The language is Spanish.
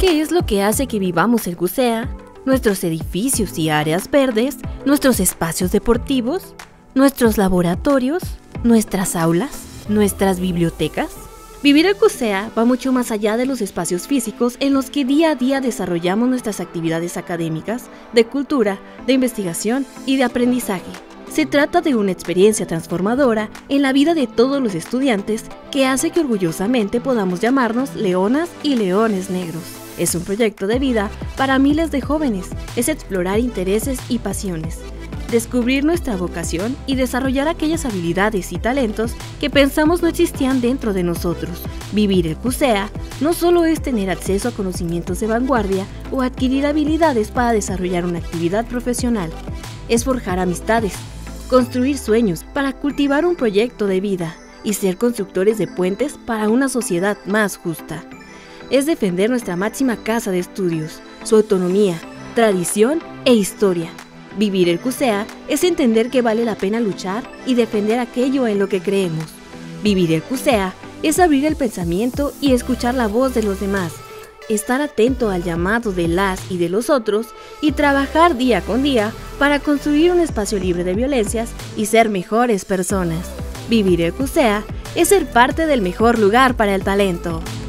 ¿Qué es lo que hace que vivamos el CUSEA? Nuestros edificios y áreas verdes, nuestros espacios deportivos, nuestros laboratorios, nuestras aulas, nuestras bibliotecas. Vivir el CUSEA va mucho más allá de los espacios físicos en los que día a día desarrollamos nuestras actividades académicas, de cultura, de investigación y de aprendizaje. Se trata de una experiencia transformadora en la vida de todos los estudiantes que hace que orgullosamente podamos llamarnos leonas y leones negros. Es un proyecto de vida para miles de jóvenes, es explorar intereses y pasiones, descubrir nuestra vocación y desarrollar aquellas habilidades y talentos que pensamos no existían dentro de nosotros. Vivir el CUSEA no solo es tener acceso a conocimientos de vanguardia o adquirir habilidades para desarrollar una actividad profesional, es forjar amistades, construir sueños para cultivar un proyecto de vida y ser constructores de puentes para una sociedad más justa. Es defender nuestra máxima casa de estudios, su autonomía, tradición e historia. Vivir el CUSEA es entender que vale la pena luchar y defender aquello en lo que creemos. Vivir el CUSEA es abrir el pensamiento y escuchar la voz de los demás, estar atento al llamado de las y de los otros y trabajar día con día para construir un espacio libre de violencias y ser mejores personas. Vivir el CUSEA es ser parte del mejor lugar para el talento.